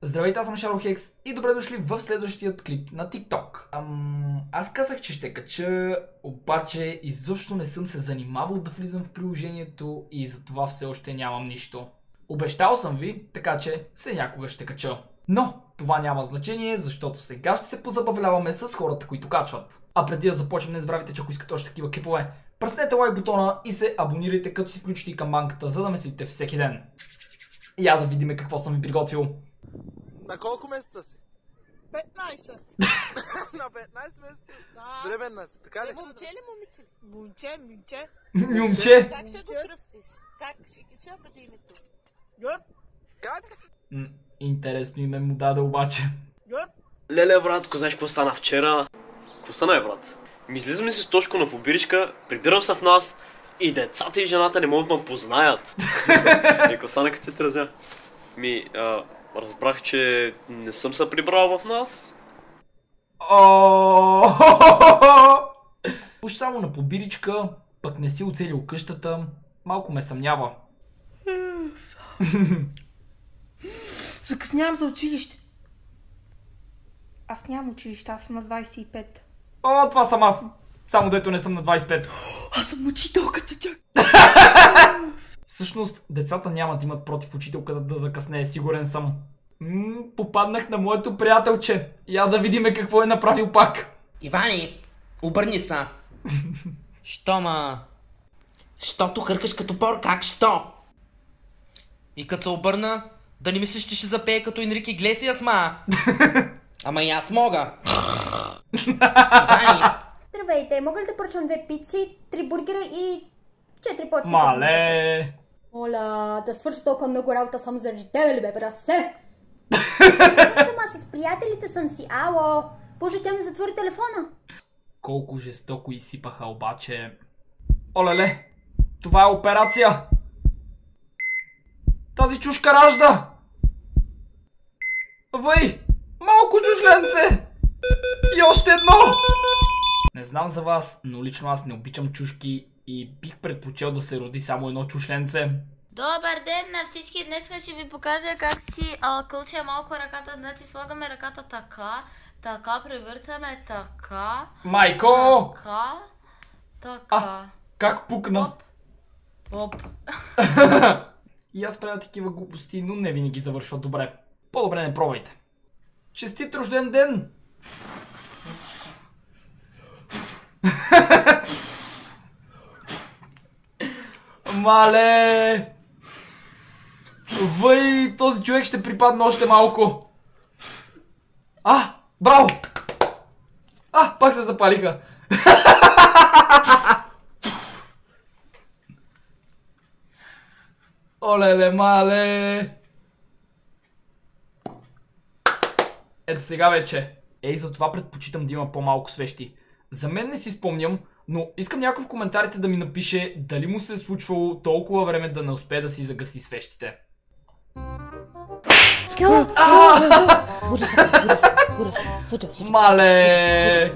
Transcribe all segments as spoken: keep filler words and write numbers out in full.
Здравейте, аз съм Шарлохекс и добре дошли в следващият клип на TikTok. Ам, аз казах, че ще кача, обаче изобщо не съм се занимавал да влизам в приложението и затова все още нямам нищо. Обещал съм ви, така че все някога ще кача. Но това няма значение, защото сега ще се позабавляваме с хората, които качват. А преди да започнем, не забравяйте, че ако искате още такива клипове, пръснете лайк бутона и се абонирайте, като си включите и камбанката, за да ме следите всеки ден. Я да видим какво съм ви приготвил. На колко месеца си? петнайсет. На петнайсет месеца? Да. Бременна си, така ли? Е, момче ли, момиче? Момче, момче. Момче! Как ще го кръстиш? Как ще ще бъде името? Йорд. Как? М, интересно име му даде обаче. Йорд. Леле, братко, знаеш какво стана вчера? Какво стана, бе, брат? Ми излизаме си с Тошко на побиричка, прибирам се в нас и децата и жената не могат да ме познаят. И какво стана, като се стразя? Ми, а, разбрах, че не съм се прибрал в нас. Уж само на побиричка, пък не си оцелил къщата, малко ме съмнява. Закъснявам за училище. Аз нямам училище, аз съм на двайсет и пет. О, това съм аз. Само дето не съм на двайсет и пет. Аз съм учителката чак. Всъщност, децата няма да имат против учителката да закъснее, сигурен съм. М, попаднах на моето приятелче. Я да видиме какво е направил пак. Ивани, обърни са. Що, ма? Щото хъркаш като пор, как що? И като се обърна, да не мислиш, че ще запее като Енрике Иглесиас, ма? Ама и аз мога. Ивани. Здравейте, мога ли да поръчам две пици, три бургера и четири порции? Мале! Моля, да свърша толкова много работа само заради тебе ли, бе, брасе? Сама с приятелите съм си, ало. Боже, тя ми затвори телефона. Колко жестоко изсипаха обаче. Олеле, това е операция. Тази чушка ражда. Въй, малко чушленце. И още едно. Не знам за вас, но лично аз не обичам чушки и бих предпочел да се роди само едно чушленце. Добър ден на всички! Днес ще ви покажа как си а, кълча малко ръката. Значи слагаме ръката така, така, превъртаме така. Майко! Така, така. А, как пукна? Оп, оп. И аз правя такива глупости, но не винаги завършват добре. По-добре не пробвайте. Честит рожден ден! Мале! Въй, този човек ще припадне още малко. А, браво! А, пак се запалиха. Олеле, мале! Ето сега вече. Ей, затова предпочитам да има по-малко свещи. За мен не си спомням, но искам някой в коментарите да ми напише дали му се е случвало толкова време да не успее да си загаси свещите. Мале!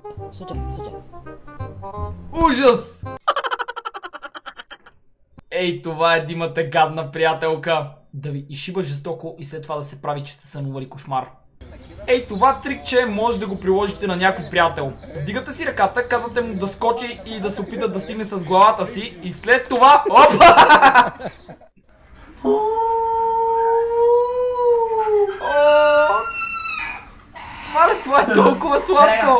Ужас! Ей, това е Димата гадна приятелка. Да ви изшиба жестоко и след това да се прави, че сте сънували кошмар. Ей, това трикче може да го приложите на някой приятел. Вдигате си ръката, казвате му да скочи и да се опита да стигне с главата си и след това... Опа! Мале, това е толкова сладко!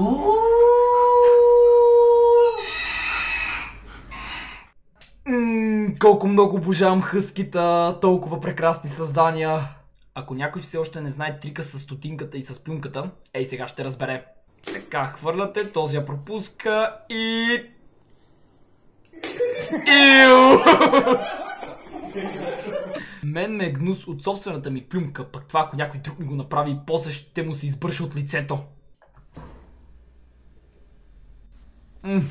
Ммм, колко много обожавам хъскита, толкова прекрасни създания. Ако някой все още не знае трика с стотинката и с плюнката, ей сега ще разбере. Така, хвърляте, този я пропуска и... Иу! Мен ме е гнус от собствената ми плюнка, пък това ако някой друг ми го направи и после ще му се избърши от лицето. М.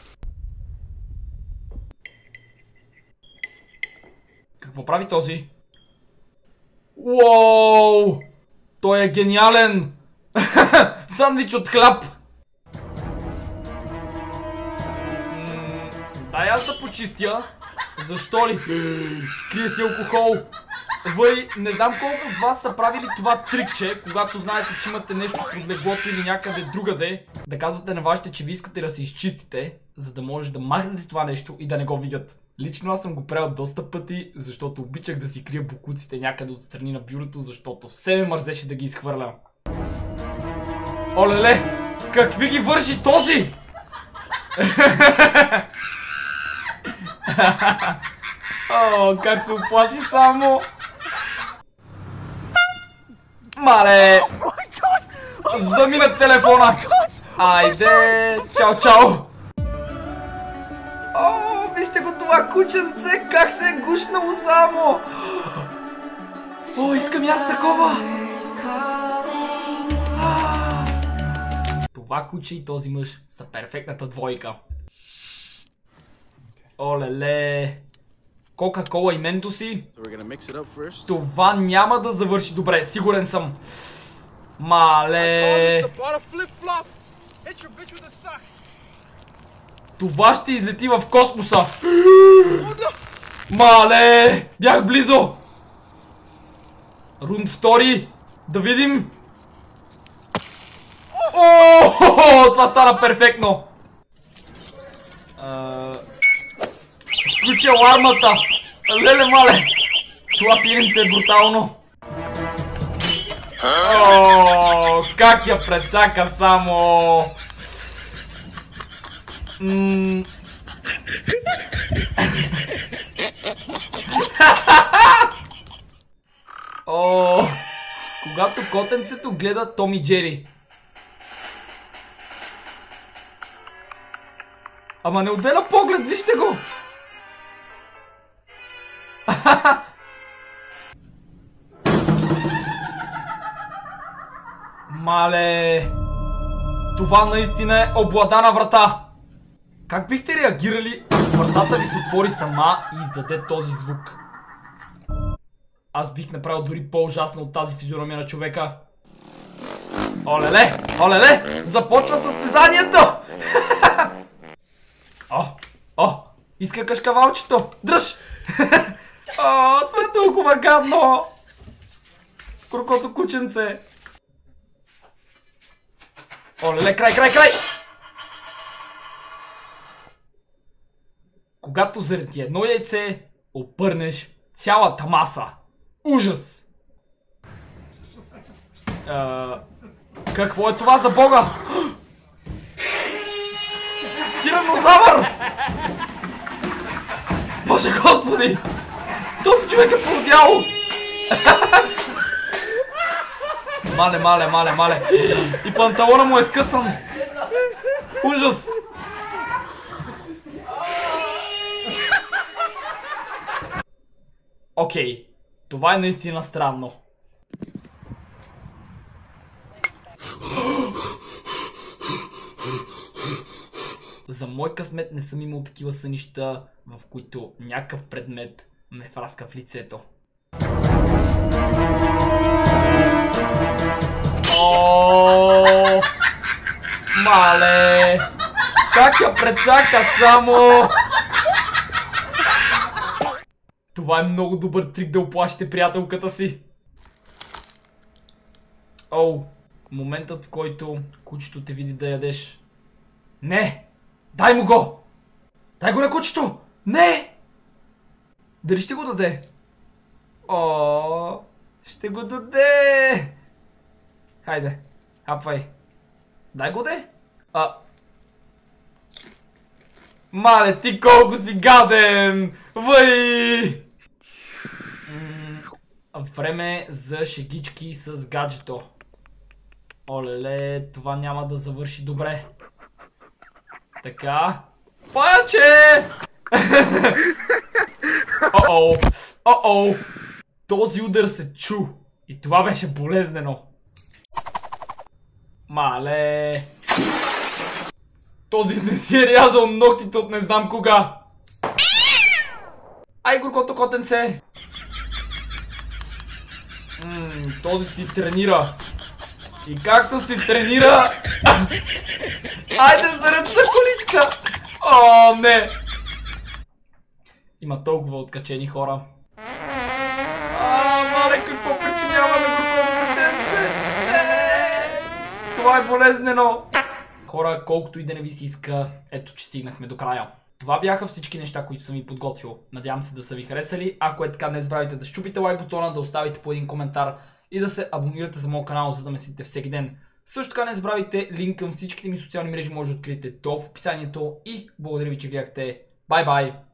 Какво прави този? Уоу! Той е гениален! Сандвич от хляб! Дай аз да почистя. Защо ли? Крие си алкохол. Въй, не знам колко от вас са правили това трикче, когато знаете, че имате нещо под леглото или някъде другаде, да казвате на вашите, че ви искате да се изчистите, за да може да махнете това нещо и да не го видят. Лично аз съм го правил доста пъти, защото обичах да си крия бокуците някъде отстрани на бюрото, защото все ме мързеше да ги изхвърлям. Олеле, какви ги върши този? О, как се оплаши само. Мале! Замина телефона! Айде! Чао, чао! О, вижте го това кученце, как се е гушнало само! О, искам и аз такова! Това куче и този мъж са перфектната двойка. Олеле! Кока-кола и ментоси. Това няма да завърши добре, сигурен съм. Мале! Това ще излети в космоса. Мале! Бях близо! Рунд втори. Да видим. О, това стана перфектно. Включи алармата. Леле, мале! Това пиенце е брутално. О, как я прецака само. М О, когато котенцето гледа Том и Джери. Ама не отделя поглед, вижте го! Мале! Това наистина е обладана врата! Как бихте реагирали, ако вратата ви се отвори сама и издаде този звук? Аз бих направил дори по-ужасно от тази физиономия на човека. Олеле! Олеле! Започва състезанието! О! О! Иска кашкавалчето! Дръж! О, това е толкова гадно! Крокото кученце! Олеле, край, край, край! Когато заради едно яйце опърнеш цялата маса. Ужас! А, какво е това за бога? Тиранозавър! Боже господи! Този човек е породял! Мале, мале, мале, мале! И панталона му е скъсан! Ужас! Окей, това е наистина странно. За мой късмет не съм имал такива сънища, в които някакъв предмет ме фраска в лицето. О, мале! Как я прецака само! Това е много добър трик да оплашите приятелката си. Оу, моментът, в който кучето те види да ядеш. Не! Дай му го! Дай го на кучето! Не! Дали ще го даде? О, ще го даде! Хайде, хапвай. Дай го де? А... Мале, ти колко си гаден! Въй! Време за шегички с гаджето. Олеле, това няма да завърши добре. Така. Паяче! О-о! О-о! Този удар се чу. И това беше болезнено. Мале! Този не си е рязал ногтите от не знам кога. Ай, горкото котенце! Ммм, този си тренира. И както си тренира... Айде за ръчна количка! О, не! Има толкова откачени хора. А, Това е болезнено! Хора, колкото и да не ви си иска, ето че стигнахме до края. Това бяха всички неща, които съм ви подготвил. Надявам се да са ви харесали. Ако е така, не забравяйте да щупите лайк бутона, да оставите по един коментар и да се абонирате за моят канал, за да ме следите всеки ден. Също така не забравяйте, линк към всичките ми социални мрежи може да откриете долу в описанието и благодаря ви, че гледахте. Бай-бай!